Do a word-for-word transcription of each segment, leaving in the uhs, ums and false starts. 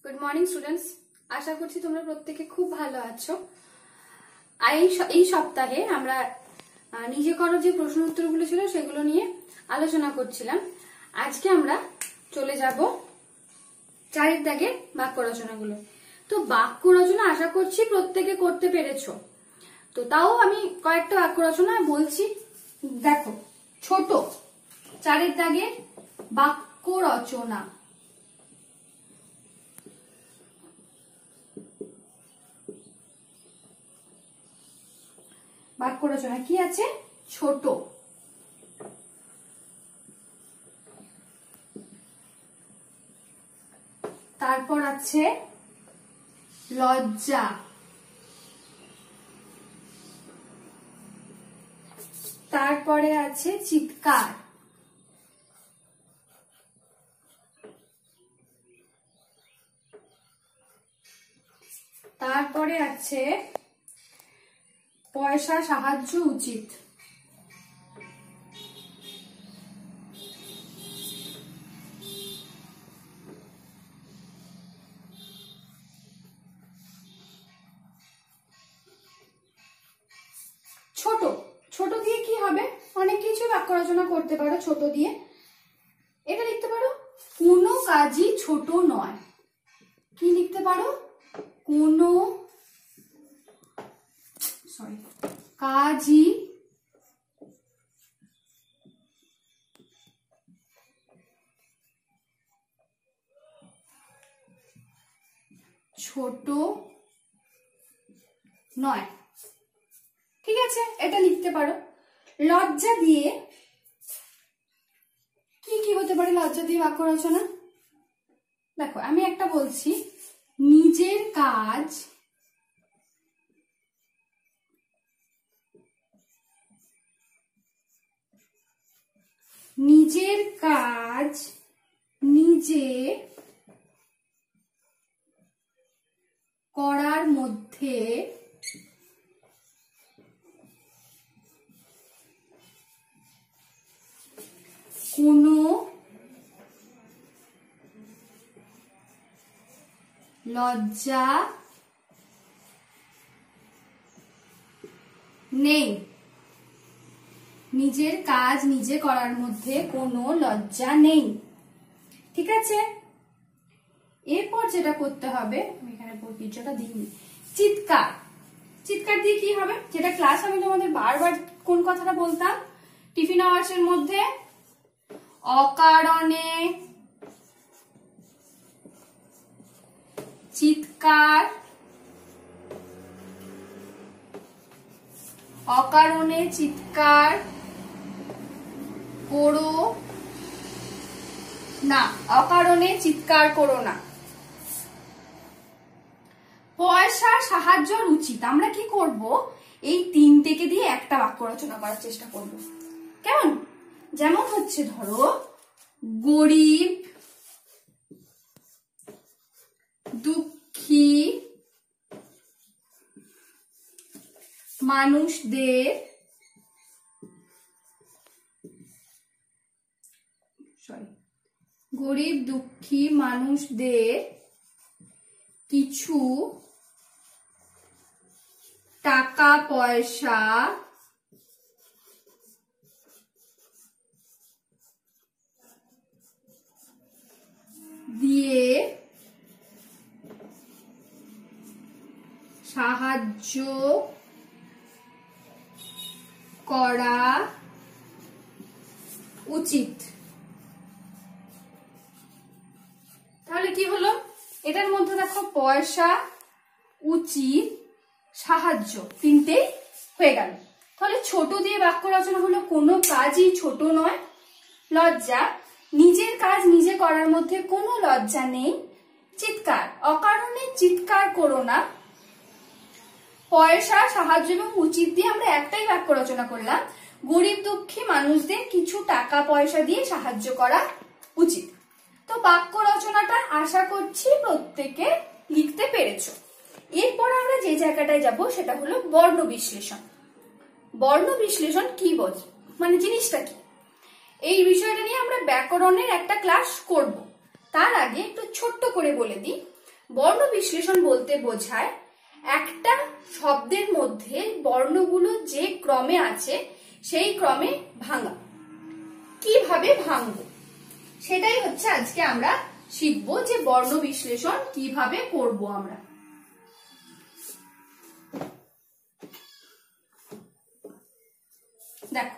Good morning students, আশা করছি তোমরা প্রত্যেকে খুব ভালো আছো। এই সপ্তাহে আমরা নিজে করো যে প্রশ্ন উত্তরগুলো ছিল সেগুলো নিয়ে আলোচনা করছিলাম। আজকে আমরা চলে যাব চারের দাগের বাক্য রচনাগুলো। তো বাক্য রচনা আশা করছি প্রত্যেকে করতে পেরেছো। তো তাও আমি কয়েকটা বাক্য রচনা বলছি, দেখো। ছোট চারের দাগের বাক্য রচনা। বাক্য রচনা কি আছে? ছোট। তারপর আছে লজ্জা। তারপরে আছে চিৎকার। তারপরে আছে পয়সা সাহায্য উচিত। ছোট ছোট দিয়ে কি হবে? অনেক কিছু বাক্য রচনা করতে পারো ছোট দিয়ে। এটা লিখতে পারো, কোনো কাজই ছোট নয়। কি লিখতে পারো? কোনো সরি কাজই ছোট নয়। ঠিক আছে, এটা লিখতে পারো। লজ্জা দিয়ে কি কি হতে পারে? লজ্জা দিয়ে বাক্য রচনা দেখো, আমি একটা বলছি, নিজের কাজ নিজের কাজ নিজে করার মধ্যে কোনো লজ্জা নেই। নিজের কাজ নিজে করার মধ্যে কোনো লজ্জা নেই। ঠিক আছে, এরপর যেটা করতে হবে, আমি এখানে পিকচারটা দিইনি, চিৎকার। চিৎকার দিয়ে কি হবে? যেটা ক্লাস আমি তোমাদের বারবার কোন কথাটা বলতাম টিফিন আওয়ার্স এর মধ্যে, অকারণে চিৎকার অকারণে চিৎকার করো না। অকারণে চিৎকার করো না। পয়সা সাহায্য উচিত। আমরা কি করব? এই তিনটেকে দিয়ে একটা বাক্য রচনা করার চেষ্টা করব। কেমন? যেমন হচ্ছে, ধরো, গরিব দুঃখী মানুষদের সরি গরিব দুঃখী মানুষদের কিছু টাকা পয়সা দিয়ে সাহায্য করা উচিত। তাহলে কি হলো? এটার মধ্যে দেখো, পয়সা, উচিত, সাহায্য, তিনটেই হয়ে গেল। তাহলে ছোট দিয়ে বাক্য রচনা হলো, কোনো কাজই ছোট নয়। লজ্জা, নিজের কাজ নিজে করার মধ্যে কোনো লজ্জা নেই। চিৎকার, অকারণে চিৎকার করো না। পয়সা, সাহায্য এবং উচিত দিয়ে আমরা একটাই বাক্য রচনা করলাম, গরিব দুঃখী মানুষদের কিছু টাকা পয়সা দিয়ে সাহায্য করা উচিত। তো বাক্য রচনাটা আশা করছি প্রত্যেকে লিখতে পেরেছো। এরপর আমরা যে জায়গাটায় যাব সেটা হলো বর্ণ বিশ্লেষণ। বর্ণ বিশ্লেষণ কি বোঝ, মানে জিনিসটা কি? এই বিষয়টা নিয়ে আমরা ব্যাকরণের একটা ক্লাস করব। তার আগে একটু ছোট্ট করে বলে দিই, বর্ণ বিশ্লেষণ বলতে বোঝায় একটা শব্দের মধ্যে বর্ণগুলো যে ক্রমে আছে সেই ক্রমে ভাঙা। কিভাবে ভাঙবো সেটাই হচ্ছে আজকে আমরা শিখবো, যে বর্ণ বিশ্লেষণ কিভাবে করব আমরা। দেখো,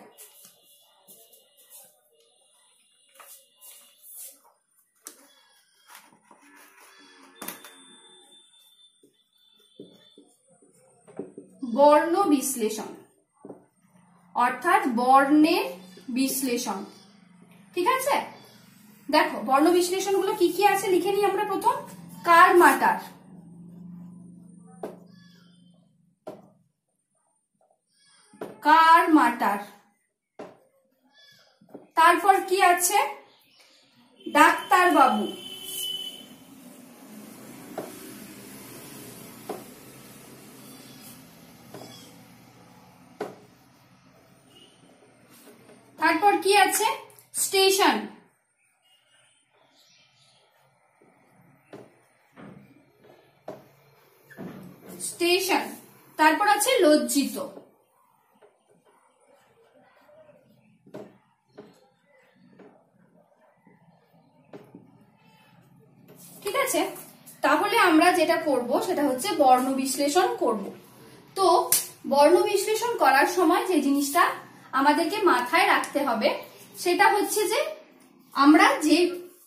বর্ণ বিশ্লেষণ অর্থাৎ বর্ণের বিশ্লেষণ, ঠিক আছে। দেখো বর্ণ বিশ্লেষণ গুলো কি কি আছে লিখে নিই আমরা। প্রথম কার মাটার, কার মাটার। তারপর কি আছে, ডাক্তার বাবু, তারপর কি আছে, স্টেশন, স্টেশন। তারপর আছে লজ্জিত, ঠিক আছে। তাহলে আমরা যেটা করব সেটা হচ্ছে বর্ণ বিশ্লেষণ করব। তো বর্ণ বিশ্লেষণ করার সময় যে জিনিসটা আমাদেরকে মাথায় রাখতে হবে সেটা হচ্ছে যে আমরা যে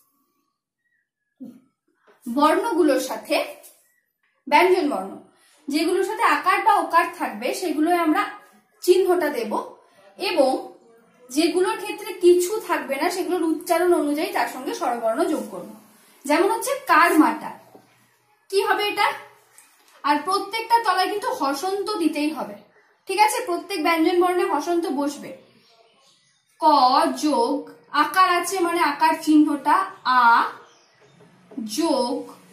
বর্ণগুলোর সাথে, ব্যঞ্জন বর্ণ যেগুলোর সাথে আকার বা ওকার থাকবে সেগুলো আমরা চিহ্নটা দেব, এবং যেগুলোর ক্ষেত্রে কিছু থাকবে না সেগুলোর উচ্চারণ অনুযায়ী তার সঙ্গে স্বরবর্ণ যোগ করব। যেমন হচ্ছে কার মাটা, কি হবে এটা, আর প্রত্যেকটা তলায় কিন্তু হসন্ত দিতেই হবে, ঠিক আছে। প্রত্যেক ব্যঞ্জন বর্ণে হসন্ত বসবে। ক যোগ আকার আছে মানে আকার চিহ্নটা আ যোগ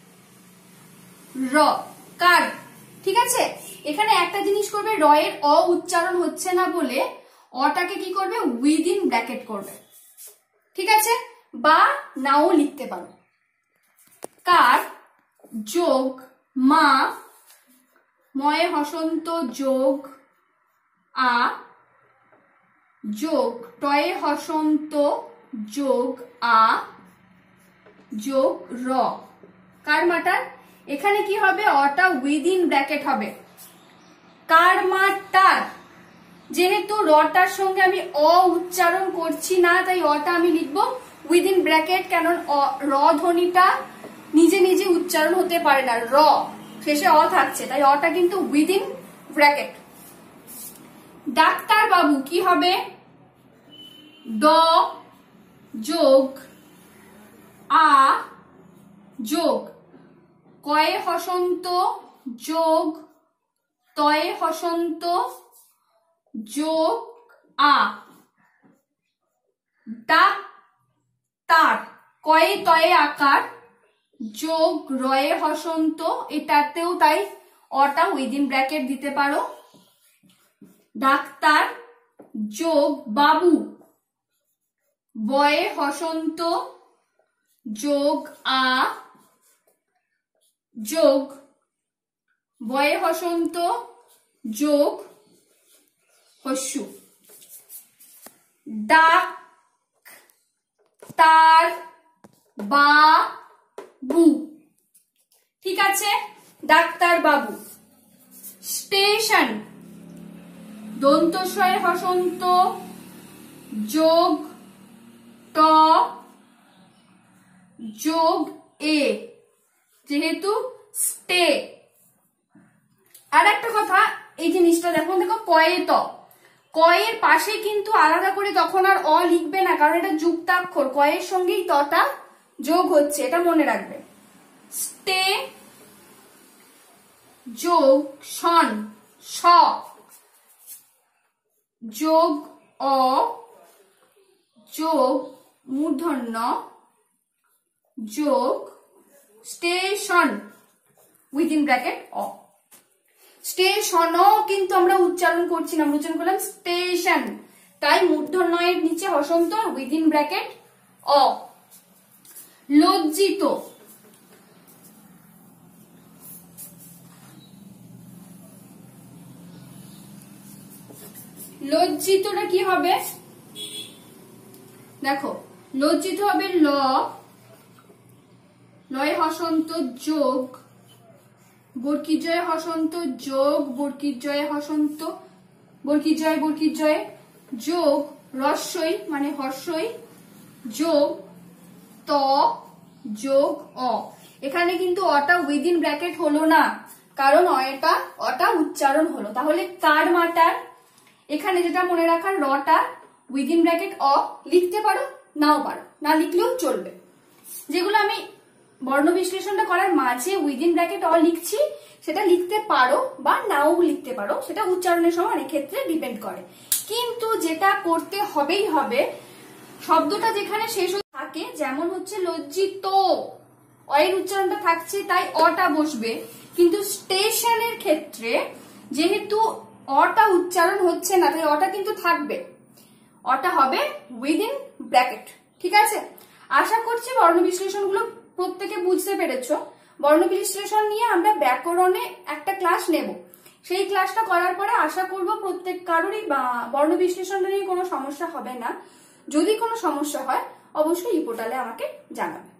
র, কার, ঠিক আছে। এখানে একটা জিনিস করবে, র এর অ উচ্চারণ হচ্ছে না বলে অটাকে কি করবে, উইদিন ব্র্যাকেট করবে, ঠিক আছে, বা নাও লিখতে পারো। কার যোগ মা, ময়ে হসন্ত যোগ আ যোগ টয়ে হসন্ত যোগ আ যোগ র, কার মাটার। এখানে কি হবে, অটা উইদিন ব্র্যাকেট হবে। কার মাটার, যেহেতু রটার সঙ্গে আমি অ উচ্চারণ করছি না তাই অটা আমি লিখবো উইদিন ব্র্যাকেট, কারণ র ধ্বনিটা নিজে নিজে উচ্চারণ হতে পারে না, র শেষে অ থাকছে, তাই অটা কিন্তু উইদিন ব্র্যাকেট। ডাক্তার বাবু কি হবে, ড যোগ আ যোগ কয়ে হসন্ত যোগ তয়ে হসন্ত যোগ আ, ডাক্তার কয়ে তয়ে আকার যোগ রয়ে হসন্ত, এটাতেও তাই অটা উইদিন ব্র্যাকেট দিতে পারো। ডাক্তার যোগ বাবু বয়ে হসন্ত যোগ আ যোগ বয়ে হসন্ত যোগ হস্যু। ডাক্তার বাবু, ঠিক আছে, ডাক্তার বাবু। স্টেশন দন্তস্বয়ে হসন্ত যোগ ট যোগ এ, যেহেতু স্টে। আর একটা কথা, এই জিনিসটা দেখো, দেখো কয়ে ত, কয়ের পাশে কিন্তু আলাদা করে তখন আর অ লিখবে না, কারণ এটা যুক্তাক্ষর, কয়ের সঙ্গেই তটা যোগ হচ্ছে, এটা মনে রাখবে। স্টে যোগ শন, স যোগ অ যোগ মূর্ধন্য যোগ স্টেশন উইদিন ব্র্যাকেট অ। স্টেশনও কিন্তু আমরা উচ্চারণ করছি না, আমরা উচ্চারণ করলাম স্টেশন, তাই মূর্ধন্যের নিচে হসন্ত উইদিন ব্র্যাকেট অ। লজ্জিত লজ্জিতটা কি হবে? দেখো লজ্জিত হবে ল, লয়ে হসন্ত যোগ বর্গীর জয়ে হসন্ত যোগ বর্গীর জয়ে হসন্ত বর্গীর জয় বর্গীর জয়ে যোগ রস্বই মানে হর্ষই যোগ ত যোগ অ। এখানে কিন্তু অটা উইদিন ব্র্যাকেট হলো না, কারণ অটা অটা উচ্চারণ হলো। তাহলে কার মাটার এখানে যেটা মনে রাখার, রটা উইদিন ব্র্যাকেট অ লিখতে পারো, নাও পারো, না লিখলেও চলবে। যেগুলো আমি বর্ণ বিশ্লেষণটা করার মাঝে উইদিন ব্র্যাকেট অ লিখছি সেটা লিখতে পারো বা নাও লিখতে পারো, সেটা উচ্চারণের সময় অনেক ক্ষেত্রে ডিপেন্ড করে। কিন্তু যেটা করতে হবেই হবে, শব্দটা যেখানে শেষ থাকে, যেমন হচ্ছে লজ্জিত, অয়ের উচ্চারণটা থাকছে তাই অটা বসবে, কিন্তু স্টেশনের ক্ষেত্রে যেহেতু অটা উচ্চারণ হচ্ছে না তাই অটা কিন্তু থাকবে, অটা হবে উইদিন ব্র্যাকেট। ঠিক আছে, আশা করছি বর্ণ বিশ্লেষণগুলো প্রত্যেকে বুঝতে পেরেছো। বর্ণ বিশ্লেষণ নিয়ে আমরা ব্যাকরণে একটা ক্লাস নেব, সেই ক্লাসটা করার পরে আশা করব প্রত্যেক কারোরই বর্ণ বিশ্লেষণ নিয়ে কোনো সমস্যা হবে না। যদি কোনো সমস্যা হয় অবশ্যই এই পোর্টালে আমাকে জানাবে।